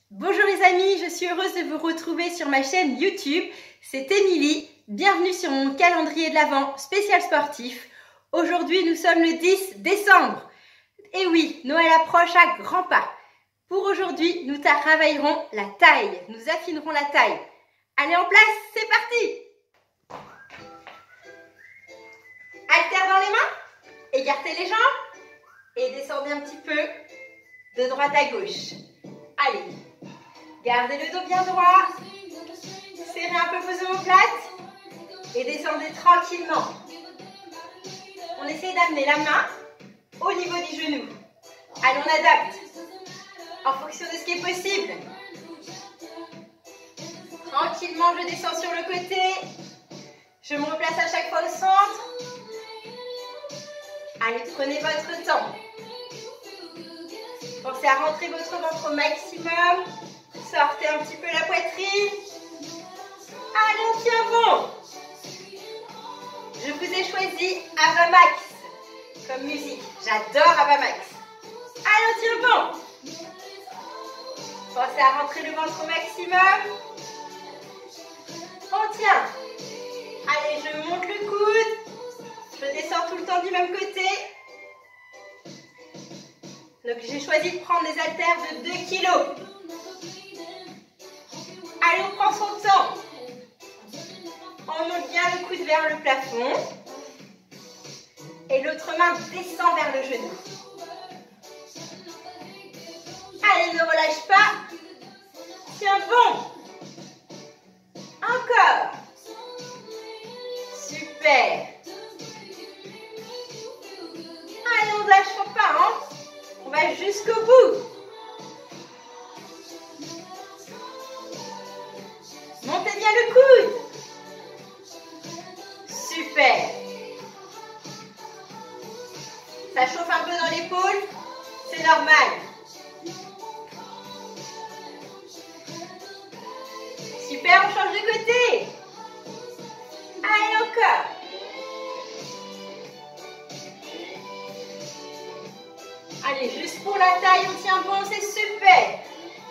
Bonjour les amis, je suis heureuse de vous retrouver sur ma chaîne YouTube. C'est Émilie, bienvenue sur mon calendrier de l'Avent spécial sportif. Aujourd'hui nous sommes le 10 décembre. Et oui, Noël approche à grands pas. Pour aujourd'hui, nous travaillerons la taille, nous affinerons la taille. Allez en place, c'est parti! Haltères dans les mains, écartez les jambes et descendez un petit peu de droite à gauche. Allez, gardez le dos bien droit, serrez un peu vos omoplates et descendez tranquillement. On essaie d'amener la main au niveau du genou. Allez, on adapte en fonction de ce qui est possible. Tranquillement, je descends sur le côté. Je me replace à chaque fois au centre. Allez, prenez votre temps. Pensez à rentrer votre ventre au maximum. Sortez un petit peu la poitrine. Allez, on tient bon. Je vous ai choisi Avamax comme musique. J'adore Avamax. Allez, on tient bon. Pensez à rentrer le ventre au maximum. On tient. Allez, je monte le coude. Je descends tout le temps du même côté. Donc, j'ai choisi de prendre des haltères de 2 kg. Allez, on prend son temps. On monte bien le coude vers le plafond. Et l'autre main descend vers le genou. Allez, ne relâche pas. Tiens bon. Encore. Super. Allez, on ne lâche pas, hein. On va jusqu'au bout. Montez bien le coude. Super. Ça chauffe un peu dans l'épaule. C'est normal. Super, on change de côté. Allez, encore. Allez, juste pour la taille, on tient bon, c'est super.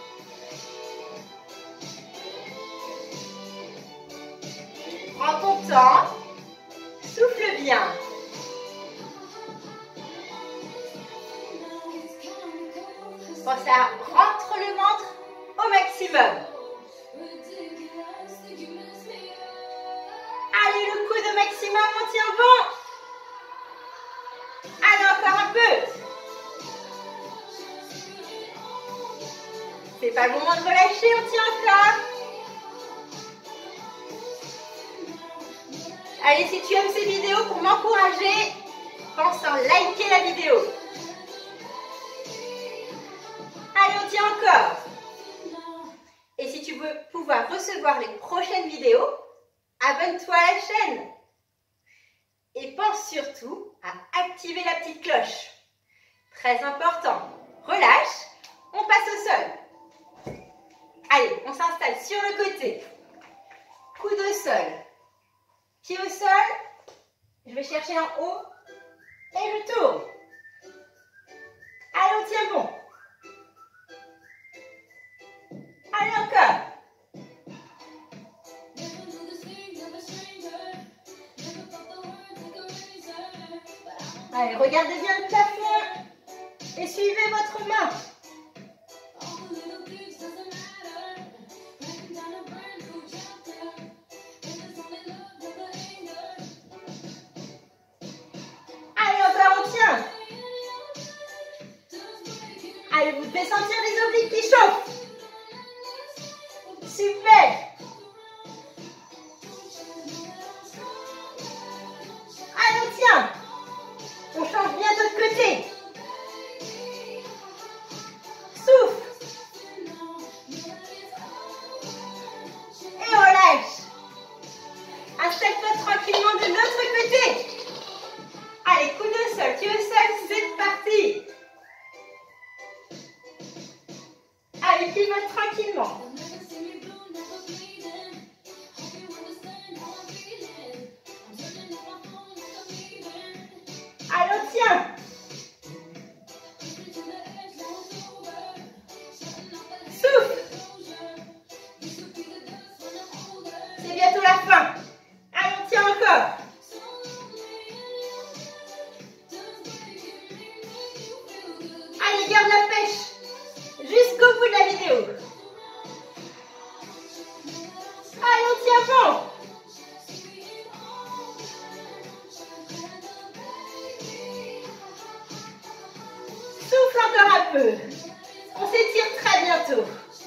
Prends ton temps. Souffle bien. Pensez à rentrer le ventre au maximum. Allez, le coude au maximum, on tient bon. Allez, encore un peu. C'est pas le moment de relâcher, on tient encore. Allez, si tu aimes ces vidéos, pour m'encourager, pense à liker la vidéo. Allez, on tient encore. Et si tu veux pouvoir recevoir les prochaines vidéos, abonne-toi à la chaîne. Et pense surtout à activer la petite cloche. Très important. Relâche, on passe au sol. Allez, on s'installe sur le côté. Coude au sol. Pied au sol. Je vais chercher en haut. Et je tourne. Allez, on tient bon. Allez, encore. Allez, regardez bien le plafond. Et suivez votre main. Allez, vous devez sentir les obliques qui chauffent. Super. Allez, on tient. On change bien de l'autre côté. Souffle. Et relâche. Installe-toi tranquillement de l'autre côté. Allez, coude au sol, pied au sol, c'est parti. Allez, pivote tranquillement. Allez, on tient. Souffle. bientôt.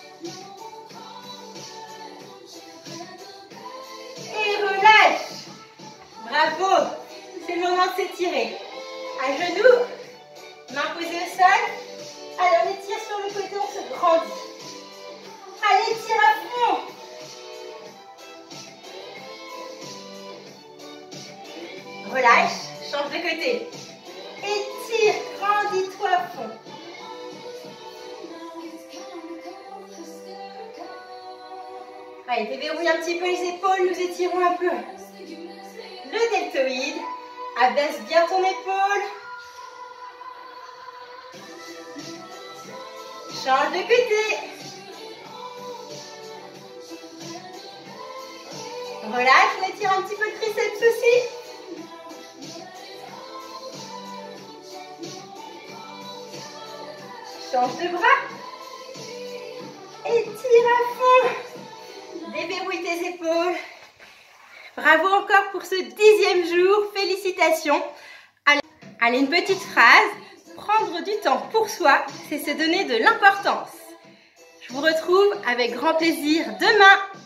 Et relâche. Bravo. C'est le moment de s'étirer. À genoux, main posée au sol. Allez, on étire sur le côté, on se grandit. Allez, tire à fond. Relâche, change de côté. Étire, grandis-toi à fond. Allez, déverrouille un petit peu les épaules, nous étirons un peu. Le deltoïde, abaisse bien ton épaule. Change de côté. Relâche, on étire un petit peu le triceps aussi. Change de bras. Étire à fond. Déverrouille tes épaules. Bravo encore pour ce 10e jour. Félicitations. Allez, une petite phrase. Prendre du temps pour soi, c'est se donner de l'importance. Je vous retrouve avec grand plaisir demain.